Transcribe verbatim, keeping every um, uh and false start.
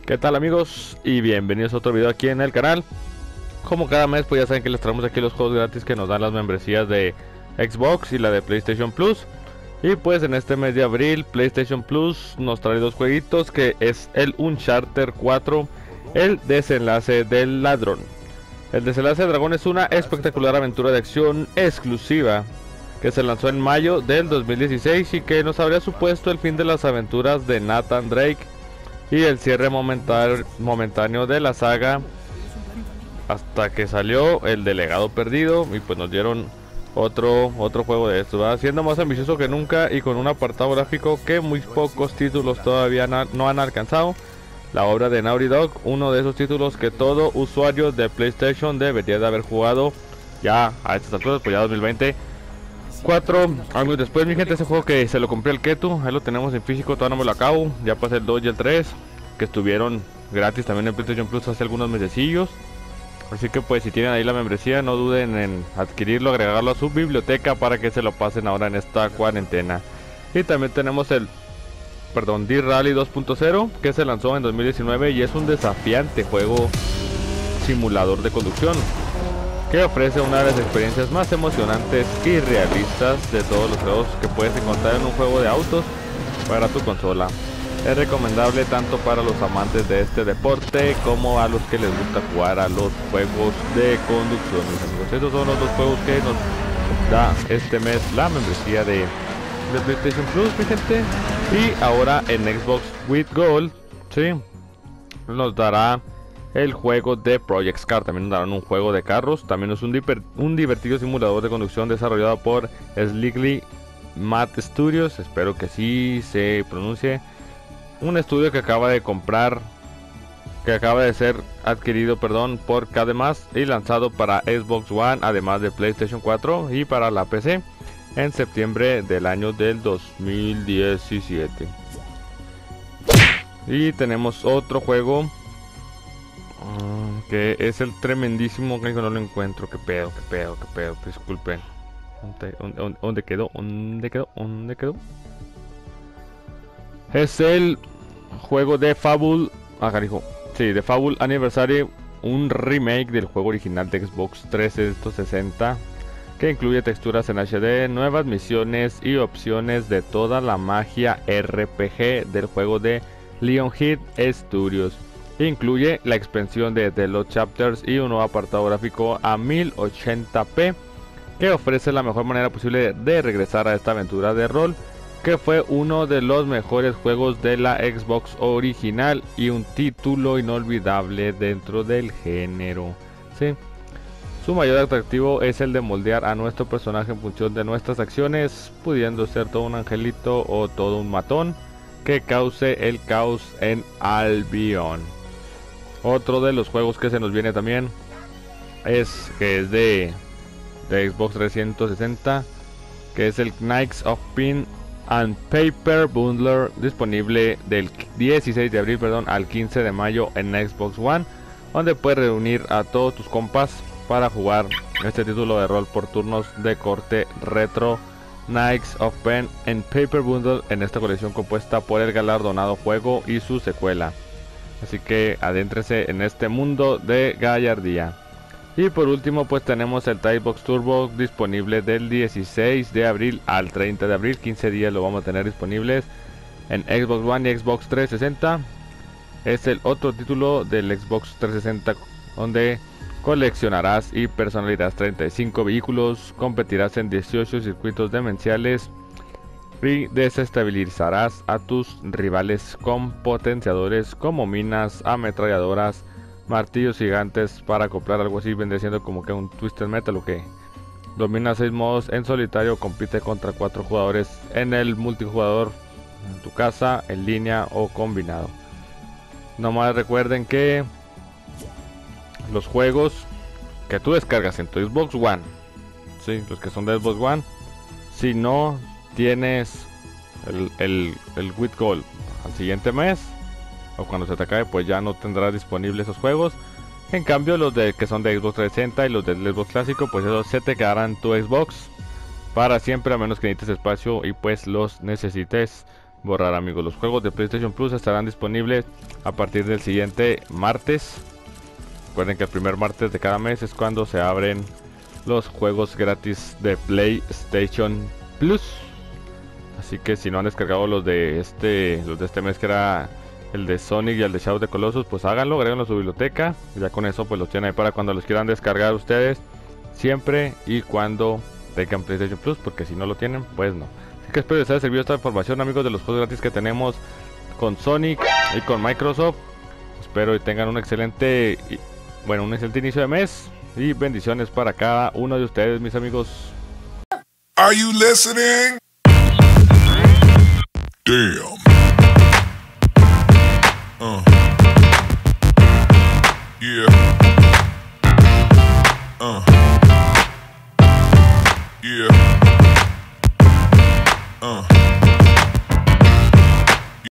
¿Qué tal, amigos? Y bienvenidos a otro video aquí en el canal. Como cada mes, pues ya saben que les traemos aquí los juegos gratis que nos dan las membresías de Xbox y la de PlayStation Plus. Y pues en este mes de abril, PlayStation Plus nos trae dos jueguitos, que es el Uncharted cuatro, el Desenlace del Ladrón. El Desenlace del Dragón es una espectacular aventura de acción exclusiva que se lanzó en mayo del dos mil dieciséis y que nos habría supuesto el fin de las aventuras de Nathan Drake y el cierre momentáneo de la saga, hasta que salió el Delegado Perdido y pues nos dieron otro otro juego de esto, ¿verdad? Siendo más ambicioso que nunca y con un apartado gráfico que muy pocos títulos todavía no han alcanzado. La obra de Naughty Dog, uno de esos títulos que todo usuario de PlayStation debería de haber jugado ya a estas alturas, pues ya dos mil veinte. Cuatro años después, mi gente, ese juego que se lo compré al Ketu, ahí lo tenemos en físico, todavía no me lo acabo. Ya pasé el dos y el tres, que estuvieron gratis también en PlayStation Plus hace algunos mesecillos. Así que pues si tienen ahí la membresía, no duden en adquirirlo, agregarlo a su biblioteca para que se lo pasen ahora en esta cuarentena. Y también tenemos el, perdón, Dirt Rally dos punto cero, que se lanzó en dos mil diecinueve y es un desafiante juego simulador de conducción, que ofrece una de las experiencias más emocionantes y realistas de todos los juegos que puedes encontrar en un juego de autos para tu consola. Es recomendable tanto para los amantes de este deporte como a los que les gusta jugar a los juegos de conducción, mis amigos. Estos son los dos juegos que nos da este mes la membresía de, de PlayStation Plus, mi gente. Y ahora en Xbox with Gold, sí, nos dará el juego de Project Cars. También nos darán un juego de carros. También es un, diver, un divertido simulador de conducción desarrollado por Slightly Matt Studios, espero que sí se pronuncie. Un estudio que acaba de comprar, que acaba de ser adquirido, perdón, por Cademas y lanzado para Xbox One, además de PlayStation cuatro y para la P C en septiembre del año del dos mil diecisiete. Y tenemos otro juego que es el tremendísimo, que no lo encuentro, que pedo, que pedo, que pedo, disculpen. ¿Dónde, dónde quedó? ¿Dónde quedó? ¿Dónde quedó? Es el juego de Fable, ah, carijo, sí, de Fable Anniversary, un remake del juego original de Xbox trescientos sesenta, que incluye texturas en H D, nuevas misiones y opciones de toda la magia R P G del juego de Lionhead Studios. Incluye la expansión de The Lost Chapters y un nuevo apartado gráfico a mil ochenta p que ofrece la mejor manera posible de regresar a esta aventura de rol, que fue uno de los mejores juegos de la Xbox original y un título inolvidable dentro del género. ¿Sí? Su mayor atractivo es el de moldear a nuestro personaje en función de nuestras acciones, pudiendo ser todo un angelito o todo un matón que cause el caos en Albion. Otro de los juegos que se nos viene también es que es de, de Xbox trescientos sesenta, que es el Knights of Pen and Paper Bundler, disponible del dieciséis de abril, perdón, al quince de mayo en Xbox One, donde puedes reunir a todos tus compas para jugar este título de rol por turnos de corte retro, Knights of Pen and Paper Bundle, en esta colección compuesta por el galardonado juego y su secuela. Así que adéntrese en este mundo de gallardía. Y por último pues tenemos el Ticebox Turbo, disponible del dieciséis de abril al treinta de abril, quince días lo vamos a tener disponibles en Xbox One y Xbox trescientos sesenta. Es el otro título del Xbox trescientos sesenta, donde coleccionarás y personalizarás treinta y cinco vehículos, competirás en dieciocho circuitos demenciales y desestabilizarás a tus rivales con potenciadores como minas, ametralladoras, martillos gigantes. Para acoplar algo así vendría siendo como que un Twisted Metal, o que domina seis modos en solitario, compite contra cuatro jugadores en el multijugador, en tu casa, en línea o combinado. Nomás recuerden que los juegos que tú descargas en tu Xbox One, sí, los que son de Xbox One, si no tienes el, el, el with Gold al siguiente mes o cuando se te acabe, pues ya no tendrás disponibles esos juegos. En cambio, los de que son de Xbox trescientos sesenta y los del Xbox clásico, pues esos se te quedarán en tu Xbox para siempre, a menos que necesites espacio y pues los necesites borrar, amigos. Los juegos de PlayStation Plus estarán disponibles a partir del siguiente martes. Recuerden que el primer martes de cada mes es cuando se abren los juegos gratis de PlayStation Plus. Así que si no han descargado los de este los de este mes, que era el de Sonic y el de Shadow of the Colossus, pues háganlo, agréguenlo a su biblioteca. Y ya con eso pues los tienen ahí para cuando los quieran descargar ustedes, siempre y cuando tengan PlayStation Plus, porque si no lo tienen, pues no. Así que espero les haya servido esta información, amigos, de los juegos gratis que tenemos con Sonic y con Microsoft. Espero que tengan un excelente, bueno, un excelente inicio de mes y bendiciones para cada uno de ustedes, mis amigos. Are you listening? Damn. Uh. Yeah.